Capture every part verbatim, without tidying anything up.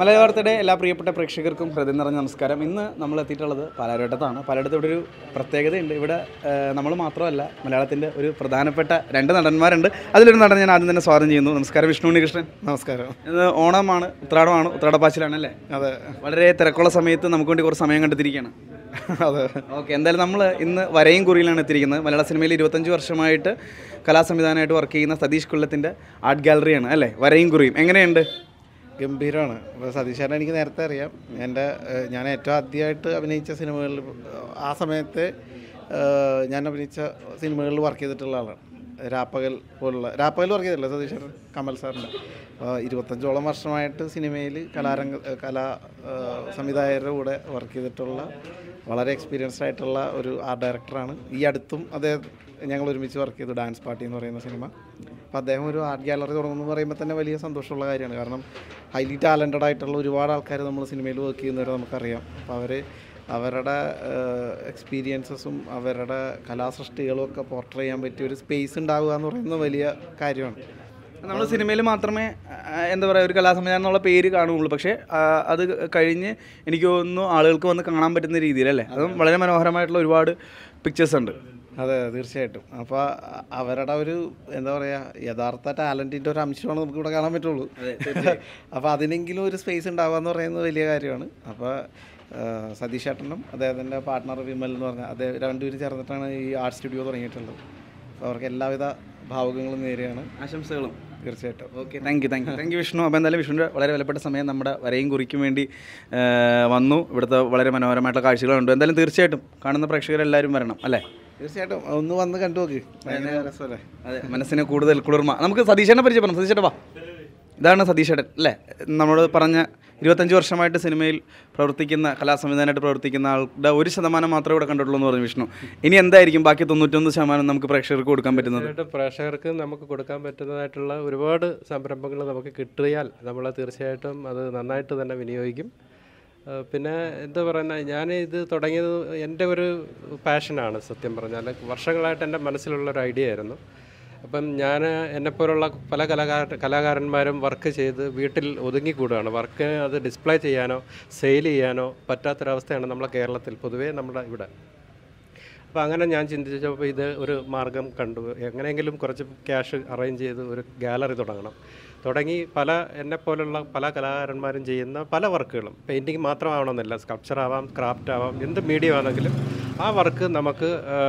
മലയാള വാർത്തയുടെ എല്ലാ പ്രിയപ്പെട്ട പ്രേക്ഷകർക്കും ഹൃദയം നിറഞ്ഞ നമസ്കാരം. ഇന്ന് നമ്മൾ എത്തിയിട്ടുള്ളത് പാലാരിവട്ടത്താണ്. പാലാരിവട്ടത്ത് ഇവിടെ ഒരു പ്രത്യേകതയുണ്ട്. ഇവിടെ നമ്മൾ മാത്രമല്ല, മലയാളത്തിൻ്റെ ഒരു പ്രധാനപ്പെട്ട രണ്ട് നടന്മാരുണ്ട്. അതിലൊരു നടൻ ഞാൻ ആദ്യം തന്നെ സ്വാഗതം ചെയ്യുന്നു. നമസ്കാരം, വിഷ്ണു ഉണ്ണികൃഷ്ണൻ. നമസ്കാരം. ഇന്ന് ഓണമാണ്, ഉത്രാടമാണ്, ഉത്രാടപ്പാച്ചിലാണ് അല്ലേ? അതെ, വളരെ തിരക്കുള്ള സമയത്ത് നമുക്ക് വേണ്ടി കുറച്ച് സമയം കണ്ടെത്തിയിരിക്കുകയാണ്. അതെ, ഓക്കെ. എന്തായാലും നമ്മൾ ഇന്ന് വരയും കുറിയിലാണ് എത്തിയിരിക്കുന്നത്. മലയാള സിനിമയിൽ ഇരുപത്തഞ്ച് വർഷമായിട്ട് കലാസംവിധാനമായിട്ട് വർക്ക് ചെയ്യുന്ന സതീഷ് കൊല്ലത്തിൻ്റെ ആർട്ട് ഗാലറിയാണ് അല്ലേ? വരയും കുറിയും എങ്ങനെയുണ്ട്? ഗംഭീരമാണ്. ഇപ്പോൾ സതീശേട്ടൻ എനിക്ക് നേരത്തെ അറിയാം. എൻ്റെ ഞാൻ ഏറ്റവും ആദ്യമായിട്ട് അഭിനയിച്ച സിനിമകളിൽ ആ സമയത്ത് ഞാൻ അഭിനയിച്ച സിനിമകളിൽ വർക്ക് ചെയ്തിട്ടുള്ള ആളാണ്. രാപ്പകൽ പോലുള്ള രാപ്പകൽ വർക്ക് ചെയ്തിട്ടില്ല സതീശേട്ടൻ, കമൽ സാറിൻ്റെ. ഇരുപത്തഞ്ചോളം വർഷമായിട്ട് സിനിമയിൽ കലാരംഗ കലാ സംവിധായകരുടെ കൂടെ വർക്ക് ചെയ്തിട്ടുള്ള വളരെ എക്സ്പീരിയൻസ്ഡ് ആയിട്ടുള്ള ഒരു ആർട്ട് ഡയറക്ടറാണ്. ഈ അടുത്തും അദ്ദേഹം ഞങ്ങൾ ഒരുമിച്ച് വർക്ക് ചെയ്തു, ഡാൻസ് പാർട്ടി എന്ന് പറയുന്ന സിനിമ. അപ്പോൾ അദ്ദേഹം ഒരു ആർട്ട് ഗാലറി തുടങ്ങുന്നു എന്ന് പറയുമ്പോൾ തന്നെ വലിയ സന്തോഷമുള്ള കാര്യമാണ്. കാരണം ഹൈലി ടാലൻറ്റഡ് ആയിട്ടുള്ള ഒരുപാട് ആൾക്കാർ നമ്മൾ സിനിമയിൽ വർക്ക് ചെയ്യുന്നവരെ നമുക്കറിയാം. അപ്പോൾ അവർ അവരുടെ എക്സ്പീരിയൻസസും അവരുടെ കലാസൃഷ്ടികളും ഒക്കെ പോർട്രേ ചെയ്യാൻ പറ്റിയ ഒരു സ്പേസ് ഉണ്ടാവുക എന്ന് പറയുന്നത് വലിയ കാര്യമാണ്. നമ്മൾ സിനിമയിൽ മാത്രമേ എന്താ പറയുക ഒരു കലാസംവിധാനം എന്നുള്ള പേര് കാണുകയുള്ളൂ. പക്ഷേ അത് കഴിഞ്ഞ് എനിക്ക് തോന്നുന്നു ആളുകൾക്ക് വന്ന് കാണാൻ പറ്റുന്ന രീതിയിലല്ലേ? അതും വളരെ മനോഹരമായിട്ടുള്ള ഒരുപാട് പിക്ചേഴ്സ് ഉണ്ട്. അതെ, തീർച്ചയായിട്ടും. അപ്പോൾ അവരുടെ ഒരു എന്താ പറയുക യഥാർത്ഥ ടാലൻറ്റിൻ്റെ ഒരു അംശമാണ് നമുക്കിവിടെ കാണാൻ പറ്റുള്ളൂ. അപ്പോൾ അതിനെങ്കിലും ഒരു സ്പേസ് ഉണ്ടാവുക എന്ന് പറയുന്നത് വലിയ കാര്യമാണ്. അപ്പോൾ സതീഷ് ചേട്ടനും അദ്ദേഹത്തിൻ്റെ പാർട്ട്ണർ വിമൽ എന്ന് പറഞ്ഞാൽ അദ്ദേഹം രണ്ടുപേരും ചേർന്നിട്ടാണ് ഈ ആർട്ട് സ്റ്റുഡിയോ തുടങ്ങിയിട്ടുള്ളത്. അപ്പോൾ അവർക്ക് എല്ലാവിധ ഭാവുകങ്ങളും നേരെയാണ്, ആശംസകളും. തീർച്ചയായിട്ടും. Okay, thank you thank you thank you Vishnu. അപ്പോൾ എന്തായാലും വിഷ്ണുവിൻ്റെ വളരെ വിലപ്പെട്ട സമയം നമ്മുടെ വരയും കുറിക്കും വേണ്ടി വന്നു. ഇവിടുത്തെ വളരെ മനോഹരമായിട്ടുള്ള കാഴ്ചകളുണ്ട്. എന്തായാലും തീർച്ചയായിട്ടും കാണുന്ന പ്രേക്ഷകരെല്ലാവരും വരണം അല്ലേ? തീർച്ചയായിട്ടും ഒന്ന് വന്ന് കണ്ടു നോക്ക്, ഭയങ്കര രസമല്ലേ? അതെ, മനസ്സിന് കൂടുതൽ കുളിർമ. നമുക്ക് സതീശേട്ടനെ പരിചയപ്പെടണം. സതീശേട്ടാ വാ. ഇതാണ് സതീശേട്ടൻ അല്ലേ? നമ്മളോട് പറഞ്ഞ ഇരുപത്തഞ്ച് വർഷമായിട്ട് സിനിമയിൽ പ്രവർത്തിക്കുന്ന കലാസംവിധാനമായിട്ട് പ്രവർത്തിക്കുന്ന ആളുടെ ഒരു ശതമാനം മാത്രമേ ഇവിടെ കണ്ടിട്ടുള്ളൂ എന്ന് പറഞ്ഞു വിഷ്ണു. ഇനി എന്തായിരിക്കും ബാക്കി തൊണ്ണൂറ്റൊന്ന് ശതമാനം നമുക്ക് പ്രേക്ഷകർക്ക് കൊടുക്കാൻ പറ്റുന്നത്? പ്രേക്ഷകർക്ക് നമുക്ക് കൊടുക്കാൻ പറ്റുന്നതായിട്ടുള്ള ഒരുപാട് സംരംഭങ്ങൾ നമുക്ക് കിട്ടിയാൽ നമ്മൾ തീർച്ചയായിട്ടും അത് നന്നായിട്ട് തന്നെ വിനിയോഗിക്കും. പിന്നെ എന്താ പറയുന്നത്, ഞാൻ ഇത് തുടങ്ങിയത് എൻ്റെ ഒരു പാഷനാണ്. സത്യം പറഞ്ഞാൽ വർഷങ്ങളായിട്ട് എൻ്റെ മനസ്സിലുള്ളൊരു ഐഡിയ ആയിരുന്നു. അപ്പം ഞാൻ എന്നെപ്പോലുള്ള പല കലാകാര കലാകാരന്മാരും വർക്ക് ചെയ്ത് വീട്ടിൽ ഒതുങ്ങിക്കൂടുകയാണ്. വർക്ക് അത് ഡിസ്പ്ലേ ചെയ്യാനോ സെയിൽ ചെയ്യാനോ പറ്റാത്തൊരവസ്ഥയാണ് നമ്മളെ കേരളത്തിൽ പൊതുവേ നമ്മുടെ ഇവിടെ. അപ്പോൾ അങ്ങനെ ഞാൻ ചിന്തിച്ചപ്പോൾ ഇത് ഒരു മാർഗം കണ്ടു. എങ്ങനെയെങ്കിലും കുറച്ച് ക്യാഷ് അറേഞ്ച് ചെയ്ത് ഒരു ഗാലറി തുടങ്ങണം. തുടങ്ങി പല എന്നെപ്പോലുള്ള പല കലാകാരന്മാരും ചെയ്യുന്ന പല വർക്കുകളും, പെയിൻറ്റിങ് മാത്രമാവണമെന്നില്ല, സ്കൾപ്ചർ ആവാം, ക്രാഫ്റ്റ് ആവാം, എന്ത് മീഡിയം ആണെങ്കിലും ആ വർക്ക് നമുക്ക്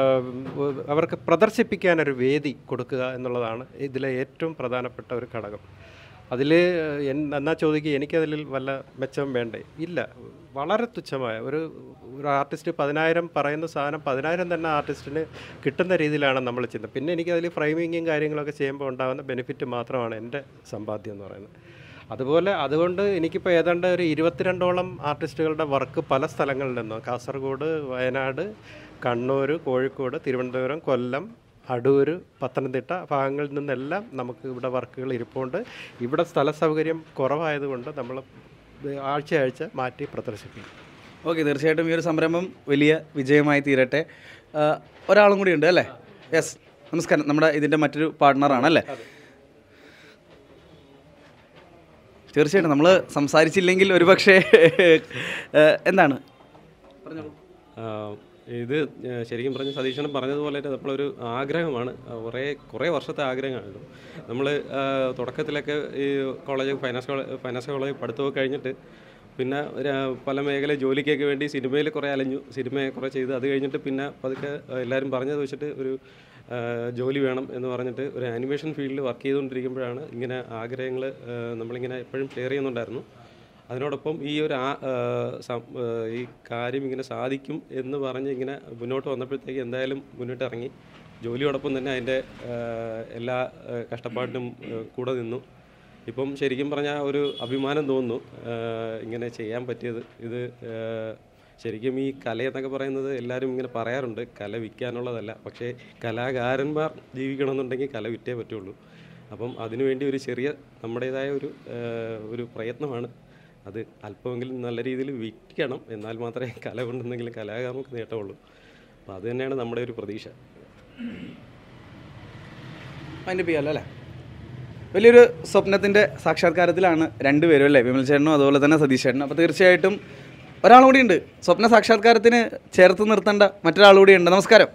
അവർക്ക് പ്രദർശിപ്പിക്കാനൊരു വേദി കൊടുക്കുക എന്നുള്ളതാണ് ഇതിലെ ഏറ്റവും പ്രധാനപ്പെട്ട ഒരു ഘടകം. അതിൽ എന്നാ ചോദിക്കുക, എനിക്കതിൽ വല്ല മെച്ചം വേണ്ടേ? ഇല്ല. വളരെ തുച്ഛമായ ഒരു ഒരു ആർട്ടിസ്റ്റ് പതിനായിരം പറയുന്ന സാധനം പതിനായിരം തന്നെ ആർട്ടിസ്റ്റിന് കിട്ടുന്ന രീതിയിലാണ് നമ്മൾ ചെയ്യുന്നത്. പിന്നെ എനിക്കതിൽ ഫ്രെയിമിങ്ങും കാര്യങ്ങളൊക്കെ ചെയ്യുമ്പോൾ ഉണ്ടാകുന്ന ബെനിഫിറ്റ് മാത്രമാണ് എൻ്റെ സമ്പാദ്യം എന്ന് പറയുന്നത്. അതുപോലെ അതുകൊണ്ട് എനിക്കിപ്പോൾ ഏതാണ്ട് ഒരു ഇരുപത്തിരണ്ടോളം ആർട്ടിസ്റ്റുകളുടെ വർക്ക് പല സ്ഥലങ്ങളിൽ നിന്നും, കാസർഗോഡ്, വയനാട്, കണ്ണൂർ, കോഴിക്കോട്, തിരുവനന്തപുരം, കൊല്ലം, അടൂർ, പത്തനംതിട്ട ഭാഗങ്ങളിൽ നിന്നെല്ലാം നമുക്ക് ഇവിടെ വർക്കുകൾ ഇരിപ്പുണ്ട്. ഇവിടെ സ്ഥല സൗകര്യം കുറവായതുകൊണ്ട് നമ്മൾ ആഴ്ച ആഴ്ച മാറ്റി പ്രദർശിപ്പിക്കും. ഓക്കെ, തീർച്ചയായിട്ടും ഈ ഒരു സംരംഭം വലിയ വിജയമായി തീരട്ടെ. ഒരാളും കൂടി ഉണ്ട് അല്ലേ? യെസ്, നമസ്കാരം. നമ്മുടെ ഇതിൻ്റെ മറ്റൊരു പാർട്ട്ണറാണ് അല്ലേ? തീർച്ചയായിട്ടും നമ്മൾ സംസാരിച്ചില്ലെങ്കിൽ ഒരുപക്ഷെ എന്താണ് പറഞ്ഞോളൂ. ഇത് ശരിക്കും പറഞ്ഞ സതീശനും പറഞ്ഞതുപോലെ തന്നെ നമ്മളൊരു ആഗ്രഹമാണ്, കുറേ കുറേ വർഷത്തെ ആഗ്രഹമാണ്. നമ്മൾ തുടക്കത്തിലൊക്കെ ഈ college finance college finance college പഠിത്തമൊക്കെ കഴിഞ്ഞിട്ട് പിന്നെ പല മേഖല ജോലിക്കൊക്കെ വേണ്ടി സിനിമയിൽ കുറേ അലഞ്ഞു, സിനിമയെ കുറേ ചെയ്ത് അത് കഴിഞ്ഞിട്ട് പിന്നെ പതുക്കെ എല്ലാവരും പറഞ്ഞത് വെച്ചിട്ട് ഒരു ജോലി വേണം എന്ന് പറഞ്ഞിട്ട് ഒരു ആനിമേഷൻ ഫീൽഡിൽ വർക്ക് ചെയ്തുകൊണ്ടിരിക്കുമ്പോഴാണ് ഇങ്ങനെ ആഗ്രഹങ്ങൾ നമ്മളിങ്ങനെ എപ്പോഴും ഷെയർ ചെയ്യുന്നുണ്ടായിരുന്നു. അതിനോടൊപ്പം ഈ ഒരു ഈ കാര്യം ഇങ്ങനെ സാധിക്കും എന്ന് പറഞ്ഞ് ഇങ്ങനെ മുന്നോട്ട് വന്നപ്പോഴത്തേക്ക് എന്തായാലും മുന്നോട്ട് ഇറങ്ങി. ജോലിയോടൊപ്പം തന്നെ അതിൻ്റെ എല്ലാ കഷ്ടപ്പാടിനും കൂടെ നിന്നു. ഇപ്പം ശരിക്കും പറഞ്ഞാൽ ഒരു അഭിമാനം തോന്നുന്നു ഇങ്ങനെ ചെയ്യാൻ പറ്റിയത്. ഇത് ശരിക്കും ഈ കലയെന്നൊക്കെ പറയുന്നത് എല്ലാവരും ഇങ്ങനെ പറയാറുണ്ട്, കല വിൽക്കാനുള്ളതല്ല. പക്ഷേ കലാകാരന്മാർ ജീവിക്കണമെന്നുണ്ടെങ്കിൽ കല വിറ്റേ പറ്റുള്ളൂ. അപ്പം അതിനുവേണ്ടി ഒരു ചെറിയ നമ്മുടേതായ ഒരു ഒരു പ്രയത്നമാണ്. അത് അല്പമെങ്കിലും നല്ല രീതിയിൽ വിൽക്കണം, എന്നാൽ മാത്രമേ കല കൊണ്ടെന്തെങ്കിലും കലാകാരർക്ക് നേട്ടമുള്ളൂ. അപ്പോൾ അത് തന്നെയാണ് നമ്മുടെ ഒരു പ്രതീക്ഷ. അതിൻ്റെ പിയല്ലോ അല്ലേ? വലിയൊരു സ്വപ്നത്തിൻ്റെ സാക്ഷാത്കാരത്തിലാണ് രണ്ടുപേരും അല്ലേ, വിമൽ ചേട്ടനും അതുപോലെ തന്നെ സതീഷ് ചേട്ടനും. അപ്പോൾ തീർച്ചയായിട്ടും ഒരാളും കൂടി ഉണ്ട് സ്വപ്ന സാക്ഷാത്കാരത്തിന് ചേർത്ത് നിർത്തേണ്ട മറ്റൊരാൾ കൂടി ഉണ്ട്. നമസ്കാരം.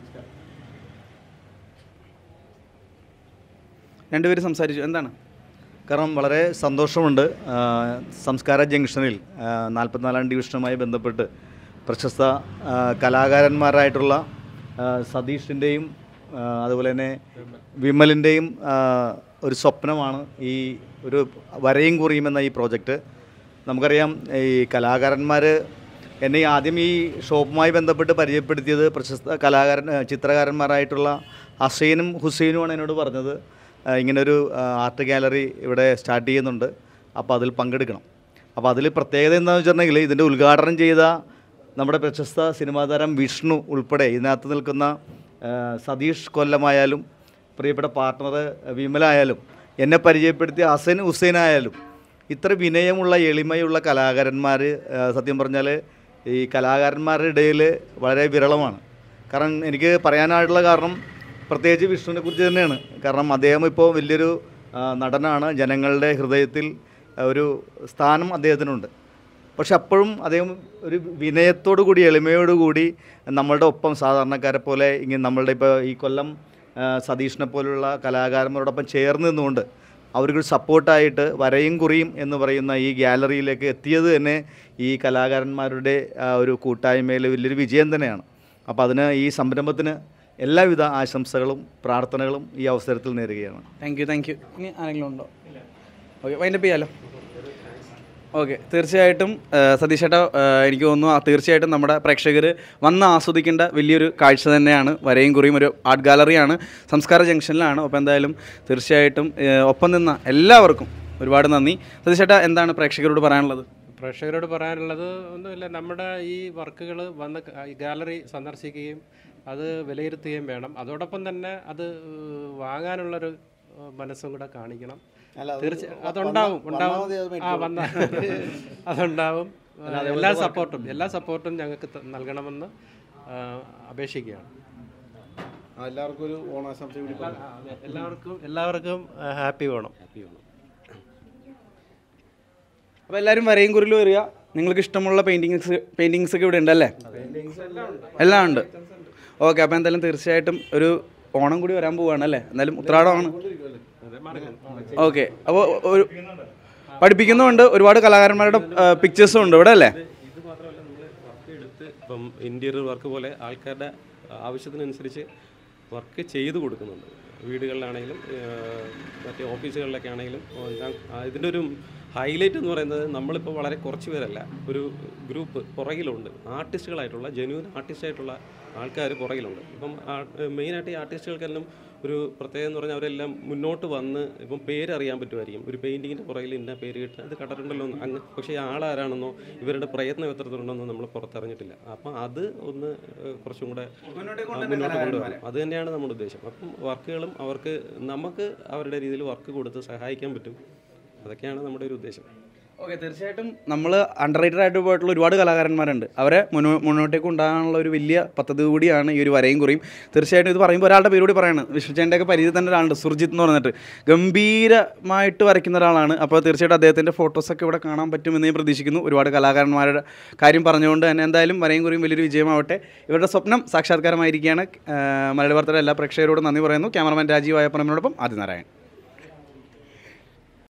രണ്ടുപേരും സംസാരിച്ചു, എന്താണ്? കാരണം വളരെ സന്തോഷമുണ്ട്. സംസ്കാര ജംഗ്ഷനിൽ നാൽപ്പത്തിനാലാം ഡിവിഷനുമായി ബന്ധപ്പെട്ട് പ്രശസ്ത കലാകാരന്മാരായിട്ടുള്ള സതീഷിൻ്റെയും അതുപോലെ തന്നെ വിമലിൻ്റെയും ഒരു സ്വപ്നമാണ് ഈ ഒരു വരയും കുറിയും എന്ന ഈ പ്രോജക്റ്റ്. നമുക്കറിയാം, ഈ കലാകാരന്മാർ എന്നെ ആദ്യം ഈ ഷോപ്പുമായി ബന്ധപ്പെട്ട് പരിചയപ്പെടുത്തിയത് പ്രശസ്ത കലാകാരൻ ചിത്രകാരന്മാരായിട്ടുള്ള ഹസൈനും ഹുസൈനുമാണ് എന്നോട് പറഞ്ഞത്, ഇങ്ങനൊരു ആർട്ട് ഗാലറി ഇവിടെ സ്റ്റാർട്ട് ചെയ്യുന്നുണ്ട്, അപ്പോൾ അതിൽ പങ്കെടുക്കണം. അപ്പോൾ അതിൽ പ്രത്യേകത എന്താണെന്ന് വെച്ചിട്ടുണ്ടെങ്കിൽ ഇതിൻ്റെ ഉദ്ഘാടനം ചെയ്ത നമ്മുടെ പ്രശസ്ത സിനിമാ താരം വിഷ്ണു ഉൾപ്പെടെ ഇതിനകത്ത് നിൽക്കുന്ന സതീഷ് കൊല്ലമായാലും പ്രിയപ്പെട്ട പാർട്ട്ണർ വിമലായാലും എന്നെ പരിചയപ്പെടുത്തിയ ഹസൻ ഹുസൈനായാലും ഇത്ര വിനയമുള്ള എളിമയുള്ള കലാകാരന്മാർ സത്യം പറഞ്ഞാൽ ഈ കലാകാരന്മാരുടെ ഇടയിൽ വളരെ വിരളമാണ്. കാരണം എനിക്ക് പറയാനായിട്ടുള്ള കാരണം പ്രത്യേകിച്ച് വിഷ്ണുവിനെ കുറിച്ച് തന്നെയാണ്. കാരണം അദ്ദേഹം ഇപ്പോൾ വലിയൊരു നടനാണ്, ജനങ്ങളുടെ ഹൃദയത്തിൽ ഒരു സ്ഥാനം അദ്ദേഹത്തിനുണ്ട്. പക്ഷെ അപ്പോഴും അദ്ദേഹം ഒരു വിനയത്തോടു കൂടി എളിമയോടുകൂടി നമ്മളുടെ ഒപ്പം സാധാരണക്കാരെ പോലെ ഇങ്ങനെ നമ്മളുടെ ഇപ്പോൾ ഈ കൊല്ലം സതീഷിനെ പോലുള്ള കലാകാരന്മാരോടൊപ്പം ചേർന്ന് നിന്നുകൊണ്ട് അവർക്ക് സപ്പോർട്ടായിട്ട് വരയും കുറിയും എന്ന് പറയുന്ന ഈ ഗ്യാലറിയിലേക്ക് എത്തിയത് തന്നെ ഈ കലാകാരന്മാരുടെ ഒരു കൂട്ടായ്മയിൽ വലിയൊരു വിജയം തന്നെയാണ്. അപ്പോൾ അതിന് ഈ സംരംഭത്തിന് എല്ലാവിധ ആശംസകളും പ്രാർത്ഥനകളും ഈ അവസരത്തിൽ നേരുകയാണ്. താങ്ക് യു താങ്ക് യു ഇനി ആരെങ്കിലും ഉണ്ടോ? ഓക്കെ, വൈൻഡപ്പ് ചെയ്യാലോ. ഓക്കെ, തീർച്ചയായിട്ടും സതീഷ് ചേട്ടാ, എനിക്ക് തോന്നുന്നു തീർച്ചയായിട്ടും നമ്മുടെ പ്രേക്ഷകർ വന്ന് ആസ്വദിക്കേണ്ട വലിയൊരു കാഴ്ച തന്നെയാണ് വരയും കുറിയും. ഒരു ആർട്ട് ഗാലറിയാണ്, സംസ്കാര ജംഗ്ഷനിലാണ്. അപ്പോൾ എന്തായാലും തീർച്ചയായിട്ടും ഒപ്പം നിന്ന എല്ലാവർക്കും ഒരുപാട് നന്ദി. സതീഷ് ചേട്ടാ, എന്താണ് പ്രേക്ഷകരോട് പറയാനുള്ളത്? പ്രേക്ഷകരോട് പറയാനുള്ളത് ഒന്നുമില്ല, നമ്മുടെ ഈ വർക്കുകൾ വന്ന് ഗാലറി സന്ദർശിക്കുകയും അത് വിലയിരുത്തുകയും വേണം. അതോടൊപ്പം തന്നെ അത് വാങ്ങാനുള്ളൊരു മനസ്സും കൂടെ കാണിക്കണം. തീർച്ചയായും അതുണ്ടാവും ഉണ്ടാവും ആ വന്ന അതുണ്ടാവും. എല്ലാ സപ്പോർട്ടും എല്ലാ സപ്പോർട്ടും ഞങ്ങൾക്ക് നൽകണമെന്ന് അപേക്ഷിക്കുകയാണ്. എല്ലാവർക്കും ഒരു ഓണാശംസ കൂടി. എല്ലാവർക്കും എല്ലാവർക്കും ഹാപ്പി ഓണം. ഹാപ്പി ഓണം. അപ്പോൾ എല്ലാവരും വരയും കുറിയിൽ വരിക. നിങ്ങൾക്ക് ഇഷ്ടമുള്ള പെയിൻറ്റിങ്സ് പെയിൻറ്റിങ്സ് ഒക്കെ ഇവിടെ ഉണ്ടല്ലേ? എല്ലാം ഉണ്ട്. ഓക്കെ, അപ്പോൾ എന്തായാലും തീർച്ചയായിട്ടും ഒരു ഓണം കൂടി വരാൻ പോവുകയാണ് അല്ലേ? എന്തായാലും ഉത്രാടമാണ്. ഓക്കെ, അപ്പോൾ ഒരു പഠിപ്പിക്കുന്നുമുണ്ട്, ഒരുപാട് കലാകാരന്മാരുടെ പിക്ചേഴ്സും ഉണ്ട് ഇവിടെ അല്ലേ? ഇത് മാത്രമല്ല, നമ്മൾ വർക്ക് എടുത്ത് ഇപ്പം ഇൻറ്റീരിയർ വർക്ക് പോലെ ആൾക്കാരുടെ ആവശ്യത്തിനനുസരിച്ച് വർക്ക് ചെയ്ത് കൊടുക്കുന്നുണ്ട്. വീടുകളിലാണെങ്കിലും മറ്റേ ഓഫീസുകളിലൊക്കെ ആണെങ്കിലും. ഇതിൻ്റെ ഒരു ഹൈലൈറ്റ് എന്ന് പറയുന്നത് നമ്മളിപ്പോൾ വളരെ കുറച്ച് പേരല്ല, ഒരു ഗ്രൂപ്പ് പുറകിലുണ്ട്. ആർട്ടിസ്റ്റുകളായിട്ടുള്ള ജെന്യൂൻ ആർട്ടിസ്റ്റായിട്ടുള്ള ആൾക്കാർ പുറകിലുണ്ട്. ഇപ്പം മെയിനായിട്ട് ഈ ആർട്ടിസ്റ്റുകൾക്കെല്ലാം ഒരു പ്രത്യേകം എന്ന് പറഞ്ഞാൽ അവരെല്ലാം മുന്നോട്ട് വന്ന് ഇപ്പം പേരറിയാൻ പറ്റുമായിരിക്കും. ഒരു പെയിൻറ്റിങ്ങിൻ്റെ പുറകിൽ ഇന്ന പേര് കിട്ടുക, ഇത് കണ്ടിട്ടുണ്ടല്ലോ അങ്ങ്, പക്ഷേ ഈ ആളാരാണെന്നോ ഇവരുടെ പ്രയത്നം എത്രത്തോണ്ടെന്നോ നമ്മൾ പുറത്തറിഞ്ഞിട്ടില്ല. അപ്പം അത് ഒന്ന് കുറച്ചും കൂടെ മുന്നോട്ട് കൊണ്ടുവരാം. അത് തന്നെയാണ് നമ്മുടെ ഉദ്ദേശം. അപ്പം വർക്കുകളും അവർക്ക് നമുക്ക് അവരുടെ രീതിയിൽ വർക്ക് കൊടുത്ത് സഹായിക്കാൻ പറ്റും. അതൊക്കെയാണ് നമ്മുടെ ഒരു ഉദ്ദേശം. ഓക്കെ, തീർച്ചയായിട്ടും നമ്മൾ അണ്ടർ റേറ്റഡ് ആയിട്ട് പോയിട്ടുള്ള ഒരുപാട് കലാകാരന്മാരുണ്ട്. അവരെ മുന്നോ മുന്നോട്ടേക്ക് ഉണ്ടാകാനുള്ള ഒരു വലിയ പദ്ധതി കൂടിയാണ് ഈ ഒരു വരയും കുറിയും. തീർച്ചയായിട്ടും ഇത് പറയുമ്പോൾ ഒരാളുടെ പേര് കൂടി പറയാണ്, വിഷ്ണുചേട്ടൻ്റെയൊക്കെ പരിധി തന്നെ ഒരാളുണ്ട്, സുർജിത്ത് എന്ന് പറഞ്ഞിട്ട് ഗംഭീരമായിട്ട് വരയ്ക്കുന്ന ഒരാളാണ്. അപ്പോൾ തീർച്ചയായിട്ടും അദ്ദേഹത്തിൻ്റെ ഫോട്ടോസൊക്കെ ഇവിടെ കാണാൻ പറ്റുമെന്ന് ഞാൻ പ്രതീക്ഷിക്കുന്നു. ഒരുപാട് കലാകാരന്മാരുടെ കാര്യം പറഞ്ഞുകൊണ്ട് തന്നെ എന്തായാലും വരയും കുറിയും വലിയൊരു വിജയമാവട്ടെ. ഇവരുടെ സ്വപ്നം സാക്ഷാത്കാരമായിരിക്കുകയാണ്. മലയാളി വാർത്തയുടെ എല്ലാ പ്രേക്ഷകരോടും നന്ദി പറയുന്നു. ക്യാമറമാൻ രാജീവ് ആയപ്പനോടൊപ്പം ആദിനാരായൺ.